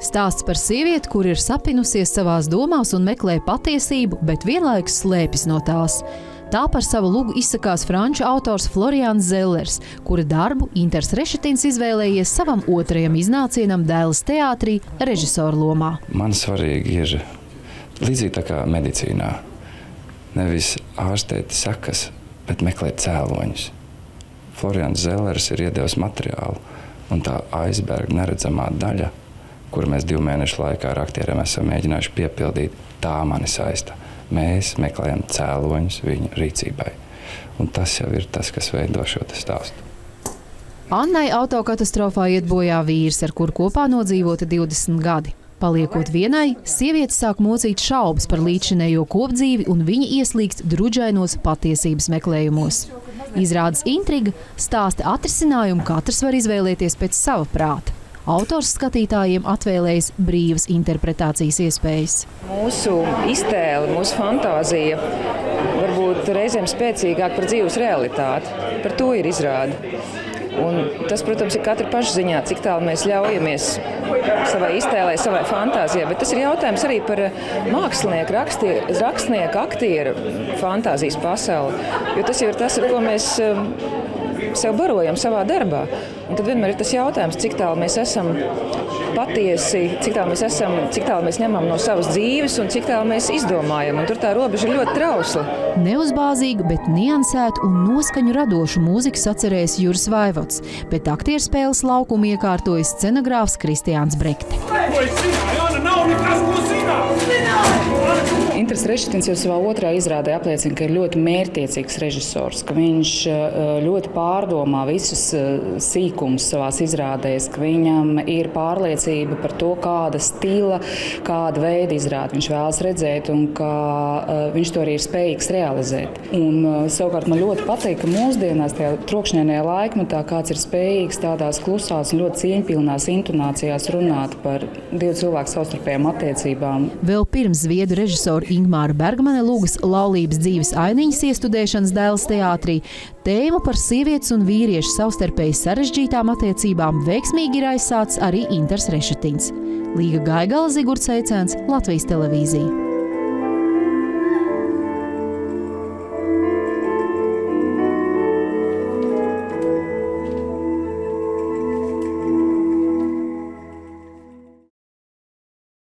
Stāsts par sievieti, kur ir sapinusies savās domās un meklē patiesību, bet vienlaikus slēpjas no tās. Tā par savu lugu izsakās franču autors Florians Zellers, kura darbu Inters Rešetins izvēlējies savam otrajam iznācienam Dēles teātrī režisora lomā. Man svarīgi ir līdzīgi tā kā medicīnā. Nevis ārstēt sekas, bet meklēt cēloņus. Florians Zellers ir iedevis materiālu, un tā aizberga neredzamā daļa, kuru mēs 2 mēnešu laikā ar aktieriem esam mēģinājuši piepildīt, tā mani saista. Mēs meklējam cēloņus viņu rīcībai. Un tas jau ir tas, kas veido šo stāstu. Annai autokatastrofā iet bojā vīrs, ar kuru kopā nodzīvota 20 gadi. Paliekot vienai, sieviete sāk mocīt šaubas par līdzinējo kopdzīvi un viņa ieslīgst druģainos patiesības meklējumos. Izrādes intriga stāsta atrisinājumu katrs var izvēlēties pēc sava prāta. Autors skatītājiem atvēlējis brīvas interpretācijas iespējas. Mūsu iztēle, mūsu fantāzija var būt reizēm spēcīgāk par dzīves realitāti. Par to ir izrāde. Un tas, protams, ir katra paša ziņā, cik tālu mēs ļaujamies savai iztēlē, savai fantāzijai. Bet tas ir jautājums arī par mākslinieku, rakstnieku, aktieru fantāzijas pasauli. Jo tas jau ir tas, ar ko mēs sev barojam savā darbā. Un tad vienmēr ir tas jautājums, cik tālu mēs esam patiesi, cik tālu mēs ņemam no savas dzīves un cik tālu mēs izdomājam. Un tur tā robeža ir ļoti trausla. Neuzbāzīgu, bet niansētu un noskaņu radošu mūziku sacerējis Juris Vaivods, bet aktierspēles laukumu iekārtojas scenogrāfs Kristiāns Brekte. Inters Rešetins jau savā otrā izrādē apliecina, ka ir ļoti mērķtiecīgs režisors, ka viņš ļoti pārdomā visus sīkumus savās izrādēs, ka viņam ir pārliecība par to, kāda stila, kāda veida izrāde viņš vēlas redzēt un ka viņš to arī ir spējīgs realizēt. Un savukārt man ļoti patīk, ka mūsdienās tajā trokšņainajā laikmetā kāds ir spējīgs tādās klusās un ļoti cieņpilnās intonācijās runāt par 2 cilvēku savstarpējām attiecībām. Vēl pirms zviedru režisora Ingmāra Bergmane lūgas laulības dzīves ainiņas iestudēšanas Dēles teātrī, tēmu par sievietes un vīriešu savstarpēji sarežģītām attiecībām veiksmīgi ir aizsācis arī Inters Rešetins. Līga Gaigala, Zigurds Eicēns, Latvijas televīzija.